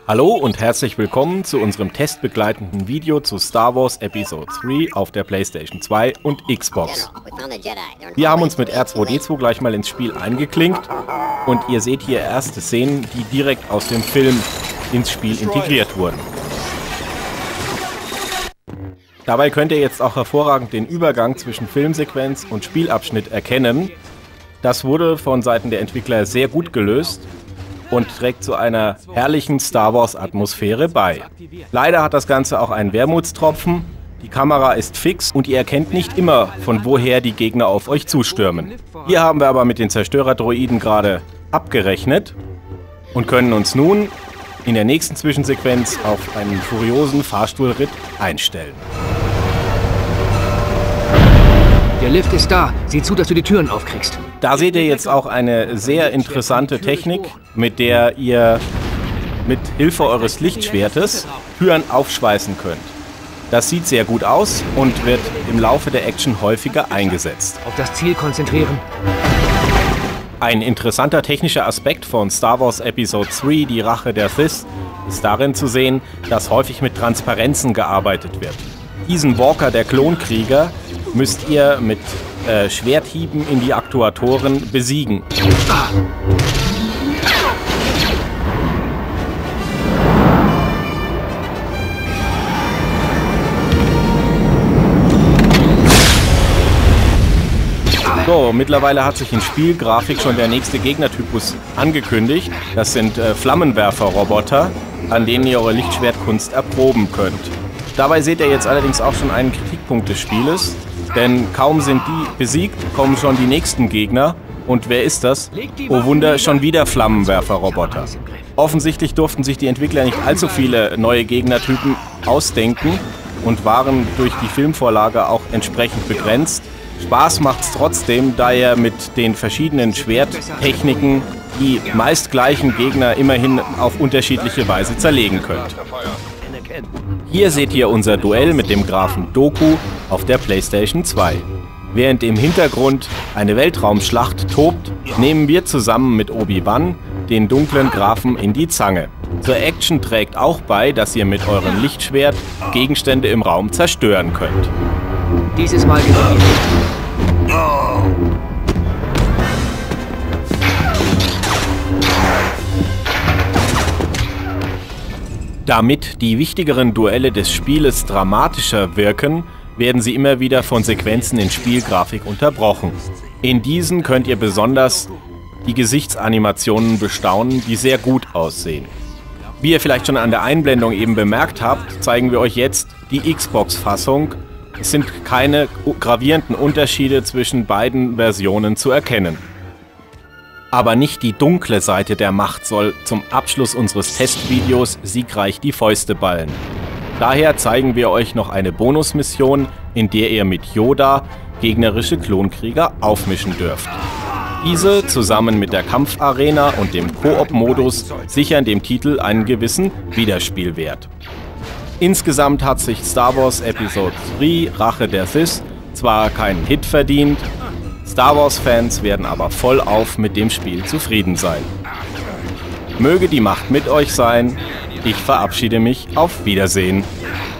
Hallo und herzlich willkommen zu unserem testbegleitenden Video zu Star Wars Episode 3 auf der PlayStation 2 und Xbox. Wir haben uns mit R2-D2 gleich mal ins Spiel eingeklinkt und ihr seht hier erste Szenen, die direkt aus dem Film ins Spiel integriert wurden. Dabei könnt ihr jetzt auch hervorragend den Übergang zwischen Filmsequenz und Spielabschnitt erkennen. Das wurde von Seiten der Entwickler sehr gut gelöst und trägt zu einer herrlichen Star Wars Atmosphäre bei. Leider hat das Ganze auch einen Wermutstropfen. Die Kamera ist fix und ihr erkennt nicht immer, von woher die Gegner auf euch zustürmen. Hier haben wir aber mit den Zerstörerdroiden gerade abgerechnet und können uns nun in der nächsten Zwischensequenz auf einen furiosen Fahrstuhlritt einstellen. Der Lift ist da. Sieh zu, dass du die Türen aufkriegst. Da seht ihr jetzt auch eine sehr interessante Technik, mit der ihr mit Hilfe eures Lichtschwertes Türen aufschweißen könnt. Das sieht sehr gut aus und wird im Laufe der Action häufiger eingesetzt. Auf das Ziel konzentrieren. Ein interessanter technischer Aspekt von Star Wars Episode 3, die Rache der Sith, ist darin zu sehen, dass häufig mit Transparenzen gearbeitet wird. Diesen Walker, der Klonkrieger, müsst ihr mit Schwerthieben in die Aktuatoren besiegen. So, mittlerweile hat sich in Spielgrafik schon der nächste Gegnertypus angekündigt. Das sind Flammenwerfer-Roboter, an denen ihr eure Lichtschwertkunst erproben könnt. Dabei seht ihr jetzt allerdings auch schon einen Kritikpunkt des Spieles, denn kaum sind die besiegt, kommen schon die nächsten Gegner. Und wer ist das? Oh Wunder, schon wieder Flammenwerfer-Roboter. Offensichtlich durften sich die Entwickler nicht allzu viele neue Gegnertypen ausdenken und waren durch die Filmvorlage auch entsprechend begrenzt. Spaß macht's trotzdem, da ihr mit den verschiedenen Schwerttechniken die meist gleichen Gegner immerhin auf unterschiedliche Weise zerlegen könnt. Hier seht ihr unser Duell mit dem Grafen Dooku auf der PlayStation 2. Während im Hintergrund eine Weltraumschlacht tobt, nehmen wir zusammen mit Obi-Wan den dunklen Grafen in die Zange. Zur Action trägt auch bei, dass ihr mit eurem Lichtschwert Gegenstände im Raum zerstören könnt. Dieses Mal gewinnen wir nicht. Damit die wichtigeren Duelle des Spieles dramatischer wirken, werden sie immer wieder von Sequenzen in Spielgrafik unterbrochen. In diesen könnt ihr besonders die Gesichtsanimationen bestaunen, die sehr gut aussehen. Wie ihr vielleicht schon an der Einblendung eben bemerkt habt, zeigen wir euch jetzt die Xbox-Fassung. Es sind keine gravierenden Unterschiede zwischen beiden Versionen zu erkennen. Aber nicht die dunkle Seite der Macht soll zum Abschluss unseres Testvideos siegreich die Fäuste ballen. Daher zeigen wir euch noch eine Bonusmission, in der ihr mit Yoda gegnerische Klonkrieger aufmischen dürft. Diese zusammen mit der Kampfarena und dem Koop-Modus sichern dem Titel einen gewissen Wiederspielwert. Insgesamt hat sich Star Wars Episode 3 Rache der Sith zwar keinen Hit verdient, Star Wars-Fans werden aber vollauf mit dem Spiel zufrieden sein. Möge die Macht mit euch sein. Ich verabschiede mich. Auf Wiedersehen.